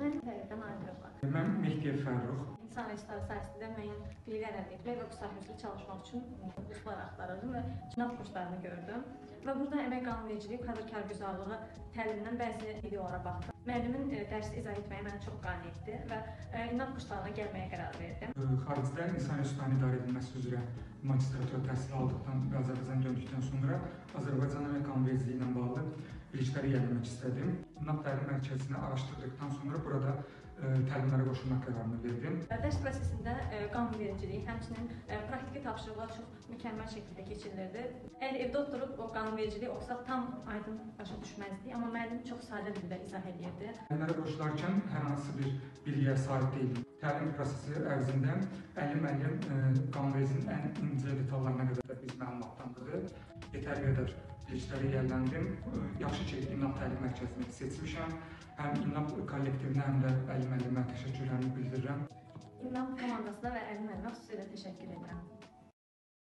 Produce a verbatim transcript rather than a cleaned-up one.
Mən Tərəfdən Aydırova. Mən Mehdiyev Fərrux. İnsan resursları sayəsində müəyyən biliklər əldə etmək və qısa çalışmaq üçün kurslar axtarırdım və sınav kurslarını gördüm. Və burada əmək qanunvericiliyi, kadr kargüzarlığı təlimindən bəzi videolara baxdım. Müəllimin dərsi izah etməyi məni çox qane etdi və inam kurslarına gəlməyə qərar verdim. Xaricdə insan resurslarının idarə edilməsi üzrə magistratura təhsil aldıqdan və Azərbaycan döndükdən sonra Azərbaycan əmək qanunvericiliyi ilə bağlı bilikləri yayınlamaq istədim. İnam təlim mərkəzini araşdırdıqdan sonra burada təlimlərə qoşulmaq qərarını verdim. Dərs prosesində qanunvericiliyi, həmçinin praktiki tapşırıqlar çox mükəmməl şəkildə keçirilirdi. Əgər evdə oturub o qanunvericiliyi oxusaq tam aydın başa düşməzdik, amma müəllim çox sadə dildə izah edirdi. Təlimlərə qoşularkən hər hansı bir biliyə sahib deyildim. Təlim prosesi ərzində əllim əllim qanunvericiliyin ən incə detallarına qədər biz məlumatlandırdı. Yetər qədər bilikləri yiyələndim. Yaxşı ki, İnam təlim mərkəzini seçmişəm. Həm İnam kollektivinə, həm də əllim əllimə təşəkkürlərimi bildirirəm. İnam komandasına və əllim əllimə xüsusilə təşəkkür edirəm.